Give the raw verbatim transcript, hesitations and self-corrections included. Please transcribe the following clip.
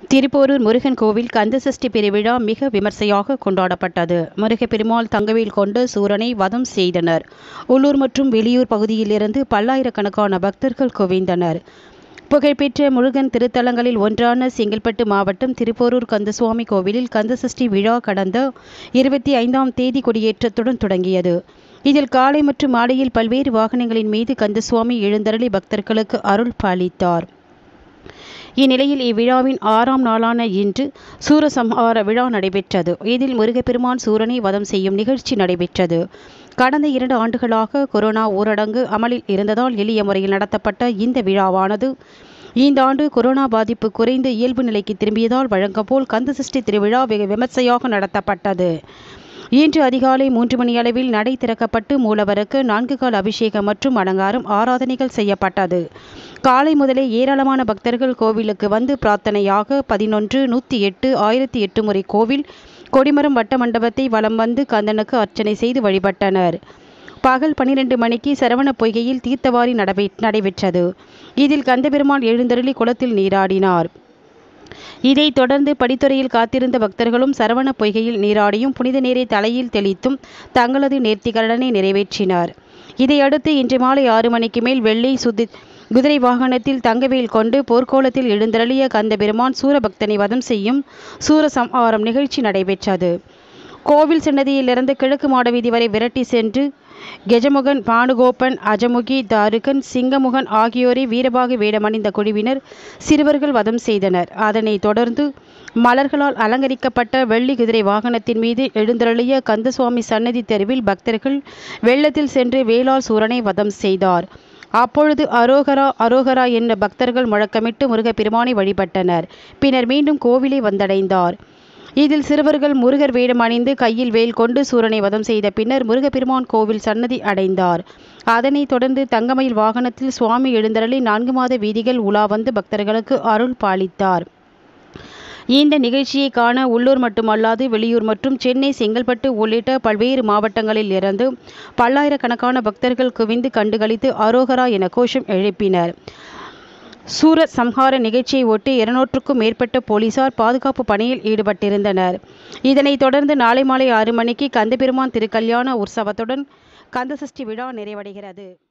திருப்போரூர் முருகன் கோவில் கந்தசஷ்டி பெருவிழா மிக விமர்சையாக கொண்டாடப்பட்டது. முருகப்பெருமாள் தங்கவேல் கொண்டு சூரனை வதம் செய்தனர். உள்ளூர் மற்றும் வெளியூர் பகுதியிலிருந்து பல்லாயிரக்கணக்கான பக்தர்கள் குவிந்தனர். புகழ்பெற்ற முருகன் திருத்தலங்களில் ஒன்றான செங்கல்பட்டு மாவட்டம் திருப்போரூர் கந்தசுவாமி கோவிலில் கந்தசஷ்டி விழா கடந்த இருபத்தி ஐந்தாம் தேதி கொடியேற்றத்துடன் தொடங்கியது. இதில் காலை மற்றும் மாலையில் பல்வேறு வாகனங்களின் மீது கந்தசுவாமி எழுந்தருளி பக்தர்களுக்கு அருள் பாலித்தார். இந்நிலையில் இவ்விழாவின் ஆறாம் நாளான இன்று சூரசம்ஹார விழா நடைபெற்றது. இதில் முருகப்பெருமான் சூரனை வதம் செய்யும் நிகழ்ச்சி நடைபெற்றது. கடந்த இரண்டு ஆண்டுகளாக கொரோனா ஊரடங்கு அமலில் இருந்ததால் எளிய முறையில் நடத்தப்பட்ட இந்த விழாவானது இந்த ஆண்டு கொரோனா பாதிப்பு குறைந்து இயல்பு நிலைக்கு திரும்பியதால் வழங்கப்போல் கந்தசஷ்டி திருவிழா வெகு விமர்சையாக நடத்தப்பட்டது. இன்று அதிகாலை மூன்று மணி அளவில் நடை திறக்கப்பட்டு மூலவருக்கு நான்கு கால் அபிஷேகம் மற்றும் அலங்காரம் ஆராதனைகள் செய்யப்பட்டது. காலை முதலே ஏராளமான பக்தர்கள் கோவிலுக்கு வந்து பிரார்த்தனையாக பதினொன்று நூற்றி எட்டு ஆயிரத்தி எட்டு முறை கோவில் கொடிமரம் வட்ட மண்டபத்தை வலம் வந்து கந்தனுக்கு அர்ச்சனை செய்து வழிபட்டனர். பகல் பனிரெண்டு மணிக்கு சரவண பொய்கையில் தீர்த்தவாரி நடை நடைபெற்றது. இதில் கந்தபெருமான் எழுந்தருளி குளத்தில் நீராடினார். இதைத் தொடர்ந்து படித்துறையில் காத்திருந்த பக்தர்களும் சரவண பொய்கையில் நீராடியும் புனித நீரை தலையில் தெளித்தும் தங்களது நேர்த்திக்கடனை நிறைவேற்றினார். இதையடுத்து இன்று மாலை ஆறு மணிக்கு மேல் வெள்ளை சுதி குதிரை வாகனத்தில் தங்கவேல் கொண்டு போர்க்கோலத்தில் எழுந்தருளிய கந்தபெருமான் சூரபக்தனை வதம் செய்யும் சூரசம்ஹாரம் நிகழ்ச்சி நடைபெற்றது. கோவில் சன்னதியிலிருந்து கிழக்கு மாடவீதி வரை விரட்டி சென்று கெஜமுகன், பானுகோபன், அஜமுகி, தாருகன், சிங்கமுகன் ஆகியோரை வீரபாகு வேடமணிந்த குழுவினர் சிறுவர்கள் வதம் செய்தனர். அதனைத் தொடர்ந்து மலர்களால் அலங்கரிக்கப்பட்ட வெள்ளி குதிரை வாகனத்தின் மீது எழுந்தருளிய கந்தசுவாமி சன்னதி தெருவில் பக்தர்கள் வெள்ளத்தில் சென்று வேளால் சூரனை வதம் செய்தார். அப்பொழுது அரோகரா அரோகரா என்ற பக்தர்கள் முழக்கமிட்டு முருகப்பெருமானை வழிபட்டனர். பின்னர் மீண்டும் கோவிலை வந்தடைந்தார். இதில் சிறுவர்கள் முருகர் வேடம் அணிந்து கையில் வேல் கொண்டு சூரனை வதம் செய்த பின்னர் முருகப்பெருமான் கோவில் சன்னதி அடைந்தார். அதனைத் தொடர்ந்து தங்கமயில் வாகனத்தில் சுவாமி எழுந்தருளி நான்கு மாத வீதிகள் உலா வந்து பக்தர்களுக்கு அருள் பாலித்தார். இந்த நிகழ்ச்சியை காண உள்ளூர் மட்டுமல்லாது வெளியூர் மற்றும் சென்னை, செங்கல்பட்டு உள்ளிட்ட பல்வேறு மாவட்டங்களில் இருந்து பல்லாயிரக்கணக்கான பக்தர்கள் குவிந்து கண்டுகளித்து அரோகரா என கோஷம் எழுப்பினர். சூர சம்ஹார நிகழ்ச்சியை ஒட்டி இருநூற்றுக்கும் மேற்பட்ட போலீசார் பாதுகாப்பு பணியில் ஈடுபட்டிருந்தனர். இதனைத் தொடர்ந்து நாளை மாலை ஆறு மணிக்கு கந்தபெருமான் திருக்கல்யாண உற்சவத்துடன் கந்தசஷ்டி விழா நிறைவடைகிறது.